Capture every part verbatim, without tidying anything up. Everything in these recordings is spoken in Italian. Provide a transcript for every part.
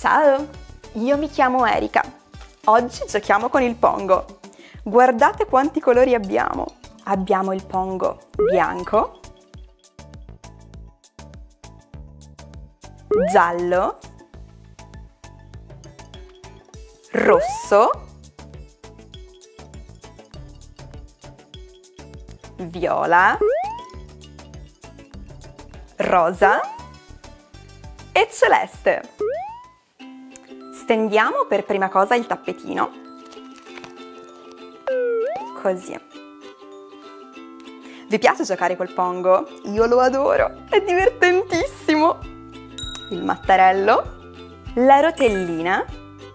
Ciao, io mi chiamo Erika. Oggi giochiamo con il pongo. Guardate quanti colori abbiamo. Abbiamo il pongo bianco, giallo, rosso, viola, rosa e celeste. Stendiamo per prima cosa il tappetino, così. Vi piace giocare col pongo? Io lo adoro, è divertentissimo! Il mattarello, la rotellina,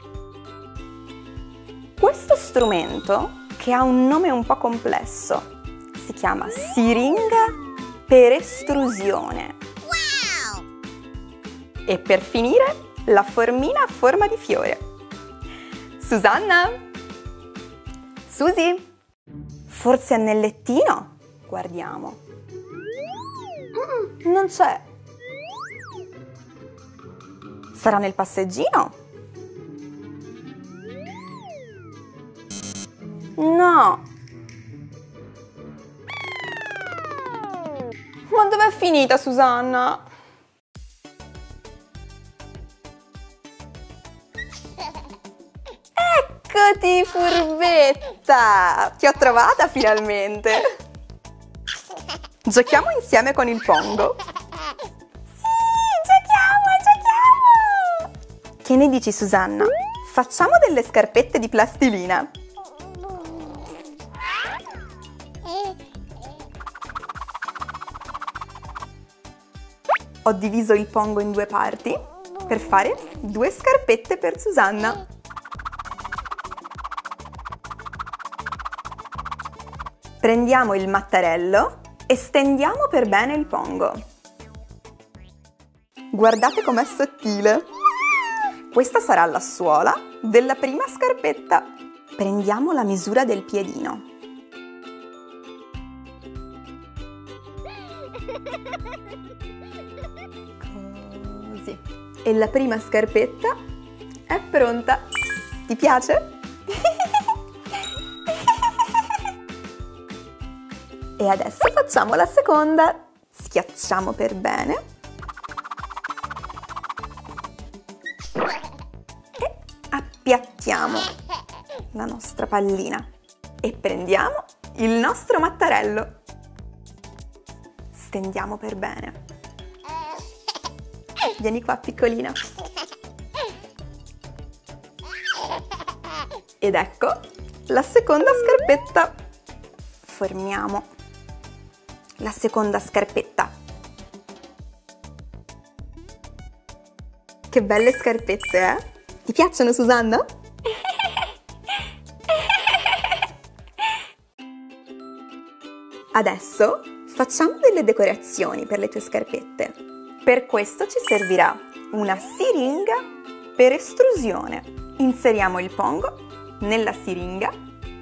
questo strumento che ha un nome un po' complesso, si chiama siringa per estrusione. Wow! E per finire, la formina a forma di fiore. Susanna? Susi? Forse è nel lettino? Guardiamo. Mm, non c'è. Sarà nel passeggino? No. Ma dov'è finita Susanna? Eccoti, furbetta! Ti ho trovata finalmente! Giochiamo insieme con il pongo? Sì, giochiamo, giochiamo! Che ne dici, Susanna? Facciamo delle scarpette di plastilina. Ho diviso il pongo in due parti per fare due scarpette per Susanna. Prendiamo il mattarello e stendiamo per bene il pongo. Guardate com'è sottile! Questa sarà la suola della prima scarpetta. Prendiamo la misura del piedino. Così. E la prima scarpetta è pronta. Ti piace? E adesso facciamo la seconda. Schiacciamo per bene. E appiattiamo la nostra pallina. E prendiamo il nostro mattarello. Stendiamo per bene. Vieni qua, piccolina. Ed ecco la seconda scarpetta. Formiamo la seconda scarpetta. Che belle scarpette, eh? Ti piacciono, Susanna? Adesso facciamo delle decorazioni per le tue scarpette. Per questo ci servirà una siringa per estrusione. Inseriamo il pongo nella siringa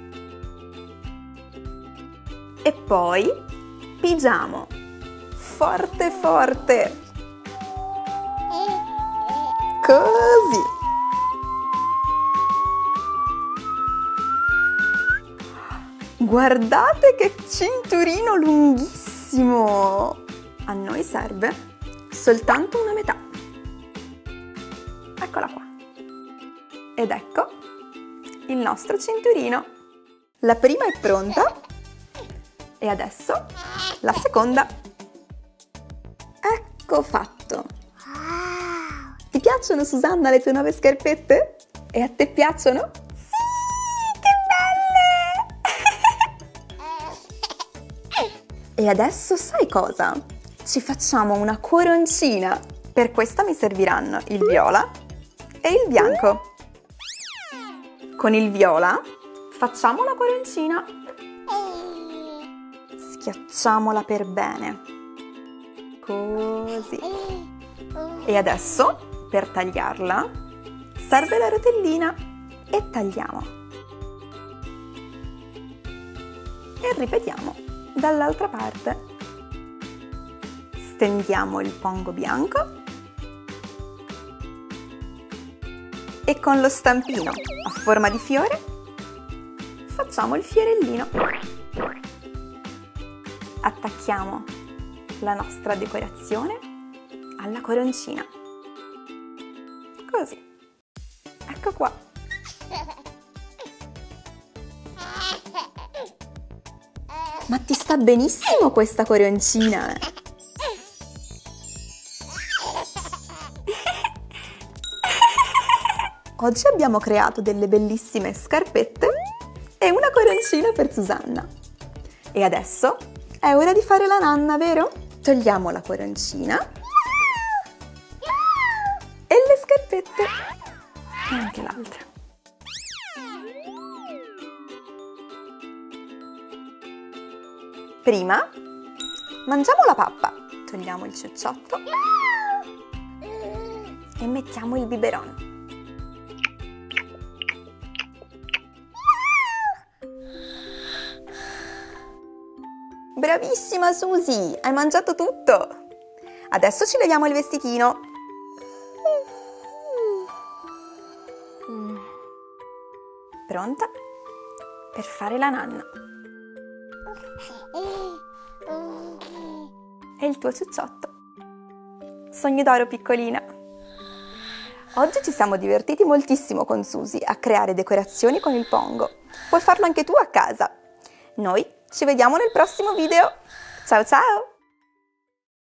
e poi pigiamo forte forte, così. Guardate che cinturino lunghissimo! A noi serve soltanto una metà. Eccola qua. Ed ecco il nostro cinturino. La prima è pronta. E adesso la seconda. Ecco fatto. Ti piacciono, Susanna, le tue nuove scarpette? E a te piacciono? Sì, che belle! E adesso sai cosa? Ci facciamo una coroncina. Per questa mi serviranno il viola e il bianco. Con il viola facciamo la coroncina. Schiacciamola per bene, così. E adesso, per tagliarla, serve la rotellina e tagliamo. E ripetiamo dall'altra parte. Stendiamo il pongo bianco E con lo stampino a forma di fiore facciamo il fiorellino. Attacchiamo la nostra decorazione alla coroncina. Così. Ecco qua. Ma ti sta benissimo questa coroncina! Oggi abbiamo creato delle bellissime scarpette e una coroncina per Susanna. E adesso è ora di fare la nanna, vero? Togliamo la coroncina e le scarpette e anche l'altra. Prima mangiamo la pappa, togliamo il ciucciotto e mettiamo il biberon. Bravissima Susi, hai mangiato tutto! Adesso ci leviamo il vestitino. Pronta per fare la nanna. E il tuo ciucciotto. Sogni d'oro, piccolina. Oggi ci siamo divertiti moltissimo con Susi a creare decorazioni con il pongo. Puoi farlo anche tu a casa. Noi ci vediamo nel prossimo video. Ciao ciao!